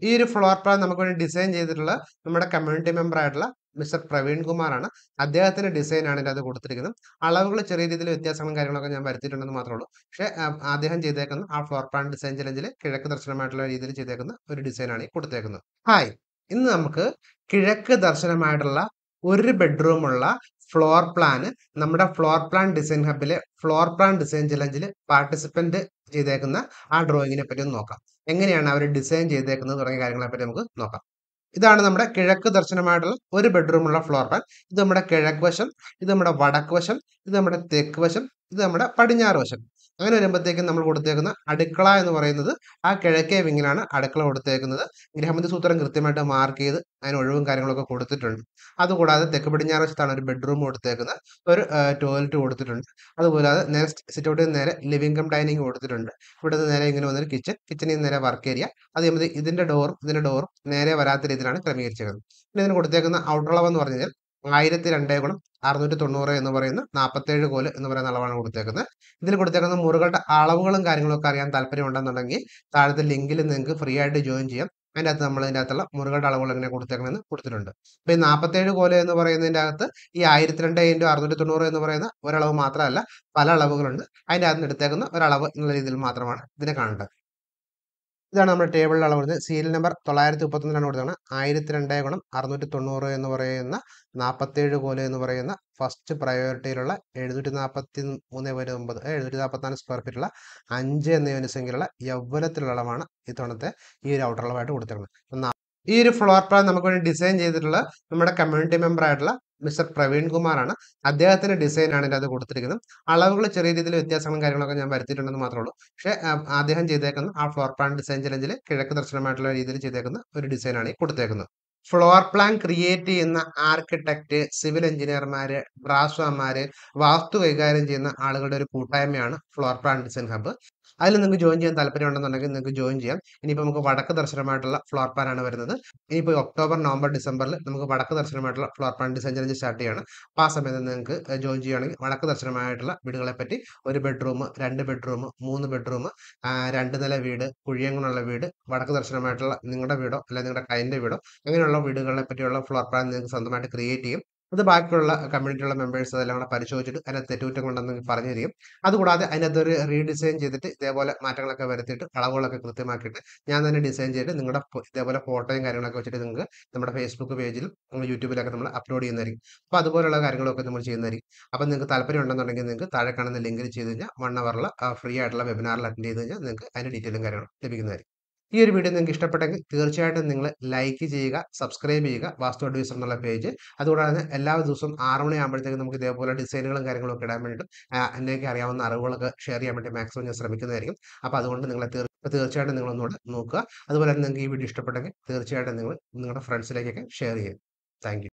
ഈ ഒരു floor plan നമുക്ക് വേണ്ടി ഡിസൈൻ ചെയ്തിട്ടുള്ള നമ്മുടെ കമ്മ്യൂണിറ്റി മെമ്പർ ആയിട്ടുള്ള മിസ്റ്റർ പ്രവീൺ കുമാറാണ്. അദ്ദേഹത്തിന്റെ ഡിസൈൻ ആണ് ഇതിനകത്ത് കൊടുത്തിരിക്കുന്നത്. അളവുകൾ ചെറിയ രീതിയിൽ വ്യത്യാസങ്ങളും കാര്യങ്ങളൊക്കെ ഞാൻ വരുത്തിയിട്ടുണ്ടെന്ന് മാത്രമേ ഉള്ളൂ. പക്ഷേ അദ്ദേഹം ചെയ്തേക്കുന്ന ആ ഫ്ലോർ പ്ലാൻ ഡിസൈൻ ചലഞ്ചിൽ കിഴക്ക് ദർശനമായിട്ടുള്ള രീതിയിൽ ചെയ്തേക്കുന്ന ഒരു ഡിസൈനാണ് ഈ കൊടുത്തേക്കുന്നത്. ഹായ്, ഇന്ന് നമുക്ക് കിഴക്ക് ദർശനമായിട്ടുള്ള ഒരു ബെഡ്റൂമുള്ള ഫ്ലോർ പ്ലാന് നമ്മുടെ ഫ്ലോർ പ്ലാൻ ഡിസൈൻ ഹബിലെ ഫ്ലോർ പ്ലാൻ ഡിസൈൻ ചലഞ്ചിൽ പാർട്ടിസിപ്പന്റ് ചെയ്തേക്കുന്ന ആ ഡ്രോയിങ്ങിനെ പറ്റി ഒന്ന് നോക്കാം. എങ്ങനെയാണ് അവർ ഡിസൈൻ ചെയ്തേക്കുന്നത് തുടങ്ങിയ കാര്യങ്ങളെ പറ്റി നമുക്ക് നോക്കാം. ഇതാണ് നമ്മുടെ കിഴക്ക് ദർശനമായിട്ടുള്ള ഒരു ബെഡ്റൂമുള്ള ഫ്ലോർ പ്ലാൻ. ഇത് നമ്മുടെ കിഴക്ക് വശം, ഇത് നമ്മുടെ വടക്ക് വശം, ഇത് നമ്മുടെ തെക്ക് വശം, ഇത് നമ്മുടെ പടിഞ്ഞാറ് വശം. അങ്ങനെ വരുമ്പോഴത്തേക്കും നമ്മൾ കൊടുത്തേക്കുന്ന അടുക്കള എന്ന് പറയുന്നത് ആ കിഴക്കേ വിങ്ങിലാണ് അടുക്കള കൊടുത്തേക്കുന്നത്. ഗ്രഹമതി സൂത്രം കൃത്യമായിട്ട് മാർക്ക് ചെയ്ത് അതിന് ഒഴിവും കാര്യങ്ങളൊക്കെ കൊടുത്തിട്ടുണ്ട്. അതുകൂടാതെ തെക്ക് പടിഞ്ഞാറ് വശത്താണ് ഒരു ബെഡ്റൂം കൊടുത്തേക്കുന്നത്. ഒരു ടോയ്ലറ്റ് കൊടുത്തിട്ടുണ്ട്. അതുപോലെ നേരെ സിറ്റ് ഔട്ടിൽ നിന്ന് നേരെ ലിവിംഗ് കം ഡൈനിങ് കൊടുത്തിട്ടുണ്ട്. ഇവിടെ നിന്ന് നേരെ ഇങ്ങനെ വന്നൊരു കിച്ചണിൽ നിന്ന് നേരെ വർക്ക് ഏരിയ. അത് കഴിയുമ്പോൾ ഇതിന്റെ ഡോറും നേരെ വരാത്ത രീതിയിലാണ് ക്രമീകരിച്ചിരിക്കുന്നത്. പിന്നെ ഇതിന് കൊടുത്തേക്കുന്ന ഔട്ടർ അളവ് എന്ന് പറഞ്ഞു കഴിഞ്ഞാൽ 1002 × 690 എന്ന് പറയുന്ന 47 കോല് എന്ന് പറയുന്ന അളവാണ് കൊടുത്തേക്കുന്നത്. ഇതിൽ കൊടുത്തേക്കുന്ന മുറികളുടെ അളവുകളും കാര്യങ്ങളും ഒക്കെ അറിയാൻ താല്പര്യം ഉണ്ടെന്നുണ്ടെങ്കിൽ താഴത്തെ ലിങ്കിൽ നിങ്ങൾക്ക് ഫ്രീ ആയിട്ട് ജോയിൻ ചെയ്യാം. അതിൻ്റെ അകത്ത് നമ്മൾ ഇതിൻ്റെ അകത്തുള്ള മുറികളുടെ അളവുകൾ എങ്ങനെ കൊടുത്തേക്കണമെന്ന് കൊടുത്തിട്ടുണ്ട്. അപ്പോൾ ഈ 47 കോല് എന്ന് പറയുന്നതിൻ്റെ അകത്ത് ഈ 1002 × 690 എന്ന് പറയുന്ന ഒരളവ് മാത്രമല്ല, പല അളവുകളുണ്ട്. അതിൻ്റെ അകത്ത് എടുത്തേക്കുന്ന ഒരളവ് എന്നുള്ള രീതിയിൽ മാത്രമാണ് ഇതിനെ കാണേണ്ടത്. ഇതാണ് നമ്മുടെ ടേബിളിൽ അളവ് വരുന്നത്. സീരിയൽ നമ്പർ 931 കൊടുത്താണ്. 1002 × 690 എന്ന് പറയുന്ന 47 കോല് എന്ന് പറയുന്ന ഫസ്റ്റ് പ്രയോറിറ്റിയിലുള്ള 743.9 744 സ്ക്വയർ ഫീറ്റുള്ള 5 എന്ന യൂണിറ്റ് സംഖ്യയിലുള്ള യൗവനത്തിലുള്ള അളവാണ് ഇത്തവണത്തെ ഈ ഒരു ഔട്ടർ അളവായിട്ട് കൊടുത്തിരിക്കുന്നത്. ഈ ഒരു ഫ്ലോർ പ്ലാൻ നമുക്ക് വേണ്ടി ഡിസൈൻ ചെയ്തിട്ടുള്ള നമ്മുടെ കമ്മ്യൂണിറ്റി മെമ്പർ ആയിട്ടുള്ള മിസ്റ്റർ പ്രവീൺ കുമാറാണ്. അദ്ദേഹത്തിന്റെ ഡിസൈൻ ആണ് ഇതിനകത്ത് കൊടുത്തിരിക്കുന്നത്. അളവുകൾ ചെറിയ രീതിയിൽ വ്യത്യാസങ്ങളും കാര്യങ്ങളൊക്കെ ഞാൻ വരുത്തിയിട്ടുണ്ടെന്ന് മാത്രമേ ഉള്ളൂ. പക്ഷേ അദ്ദേഹം ചെയ്തേക്കുന്ന ആ ഫ്ലോർ പ്ലാൻ ഡിസൈൻ ചലഞ്ചിൽ കിഴക്ക് ദർശനമായിട്ടുള്ള രീതിയിൽ ചെയ്തേക്കുന്ന ഒരു ഡിസൈനാണ് ഈ കൊടുത്തേക്കുന്നത്. ഫ്ലോർ പ്ലാൻ ക്രിയേറ്റ് ചെയ്യുന്ന ആർക്കിടെക്ട്, സിവിൽ എഞ്ചിനീയർമാര്, ഡ്രാഫ്റ്റ്സ്മാൻമാര്, വാസ്തു കൈകാര്യം ചെയ്യുന്ന ആളുകളുടെ ഒരു കൂട്ടായ്മയാണ് ഫ്ലോർ പ്ലാൻ ഡിസൈൻ ഹബ്ബ്. അതിൽ നിങ്ങൾക്ക് ജോയിൻ ചെയ്യാൻ താല്പര്യം ഉണ്ടെന്നുണ്ടെങ്കിൽ നിങ്ങൾക്ക് ജോയിൻ ചെയ്യാം. ഇനിയിപ്പോൾ നമുക്ക് വടക്ക് ദർശനമായിട്ടുള്ള ഫ്ലോർ പ്ലാൻ ആണ് വരുന്നത്. ഇനിയിപ്പോൾ ഒക്ടോബർ, നവംബർ, ഡിസംബറിൽ നമുക്ക് വടക്ക് ദർശനമായിട്ടുള്ള floor plan design challenge start ചെയ്യണം. അപ്പോൾ ആ സമയത്ത് നിങ്ങൾക്ക് ജോയിൻ ചെയ്യുകയാണെങ്കിൽ വടക്ക് ദർശനമായിട്ടുള്ള വീടുകളെ പറ്റി, ഒരു ബെഡ്റൂം, 2 ബെഡ്റൂം, 3 ബെഡ്റൂം, 2 നില വീട്, കുഴിയങ്ങളുള്ള വീട്, വടക്ക് ദർശനമായിട്ടുള്ള നിങ്ങളുടെ വീടോ അല്ലെങ്കിൽ നിങ്ങളുടെ ക്ലയന്റ് വീടോ അങ്ങനെയുള്ള വീടുകളെ പറ്റിയുള്ള ഫ്ലോർ പ്ലാൻ നിങ്ങൾക്ക് സ്വന്തമായിട്ട് ക്രിയേറ്റ് ചെയ്യും. അത് ബാക്കിയുള്ള കമ്മ്യൂണിറ്റിയുള്ള മെമ്പേഴ്സ് അതെല്ലാം കൂടെ പരിശോധിച്ചിട്ട് അതിനകത്ത് തെറ്റുകുറ്റങ്ങളുണ്ടെന്ന് പറഞ്ഞു തരും. അതുകൂടാതെ അതിനകത്തൊരു റീഡിസൈൻ ചെയ്തിട്ട് ഇതേപോലെ മാറ്റങ്ങളൊക്കെ വരുത്തിയിട്ട് അളവുകളൊക്കെ കൃത്യമാക്കിയിട്ട് ഞാൻ തന്നെ ഡിസൈൻ ചെയ്തിട്ട് നിങ്ങളുടെ ഇതേപോലെ ഫോട്ടോയും കാര്യങ്ങളൊക്കെ വെച്ചിട്ട് നിങ്ങൾക്ക് നമ്മുടെ ഫേസ്ബുക്ക് പേജിലും യൂട്യൂബിലൊക്കെ നമ്മൾ അപ്ലോഡ് ചെയ്യുന്നതായിരിക്കും. അപ്പോൾ അതുപോലുള്ള കാര്യങ്ങളൊക്കെ നമ്മൾ ചെയ്യുന്നതായിരിക്കും. അപ്പോൾ നിങ്ങൾക്ക് താല്പര്യം ഉണ്ടെന്നുണ്ടെങ്കിൽ നിങ്ങൾക്ക് താഴെ കാണുന്ന ലിങ്കിൽ ചെയ്ത് കഴിഞ്ഞാൽ 1 അവറിൽ ഫ്രീ ആയിട്ടുള്ള വെബിനാറിൽ അറ്റൻഡ് ചെയ്ത് കഴിഞ്ഞാൽ നിങ്ങൾക്ക് അതിൻ്റെ ഡീറ്റെയിലും കാര്യങ്ങളും ലഭിക്കുന്നതായിരിക്കും. ഈ ഒരു വീഡിയോ നിങ്ങൾക്ക് ഇഷ്ടപ്പെട്ടെങ്കിൽ തീർച്ചയായിട്ടും നിങ്ങൾ ലൈക്ക് ചെയ്യുക, സബ്സ്ക്രൈബ് ചെയ്യുക വാസ്തു അഡ്വൈസർ എന്നുള്ള പേജ്. അതുകൂടാതെ എല്ലാ ദിവസവും 6 മണിയാകുമ്പോഴത്തേക്കും നമുക്ക് ഇതേപോലെ ഡിസൈനുകളും കാര്യങ്ങളും ഒക്കെ ഇടാൻ വേണ്ടിയിട്ടും എന്നേക്ക് അറിയാവുന്ന അറിവുകളൊക്കെ ഷെയർ ചെയ്യാൻ വേണ്ടി മാക്സിമം ഞാൻ ശ്രമിക്കുന്നതായിരിക്കും. അപ്പോൾ അതുകൊണ്ട് നിങ്ങളെ തീർച്ചയായിട്ടും നിങ്ങളൊന്നുകൂടെ നോക്കുക. അതുപോലെ തന്നെ നിങ്ങൾക്ക് ഈ വീഡിയോ ഇഷ്ടപ്പെട്ടെങ്കിൽ തീർച്ചയായിട്ടും നിങ്ങൾ നിങ്ങളുടെ ഫ്രണ്ട്സിലേക്കൊക്കെ ഷെയർ ചെയ്യും. Thank U.